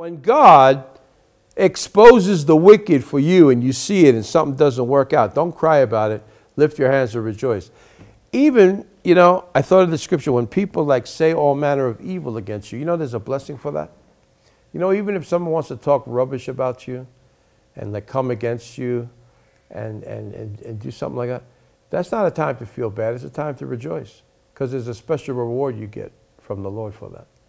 When God exposes the wicked for you and you see it and something doesn't work out, don't cry about it. Lift your hands and rejoice. Even, you know, I thought of the scripture, when people like say all manner of evil against you, you know there's a blessing for that? You know, even if someone wants to talk rubbish about you and like come against you and do something like that, that's not a time to feel bad. It's a time to rejoice because there's a special reward you get from the Lord for that.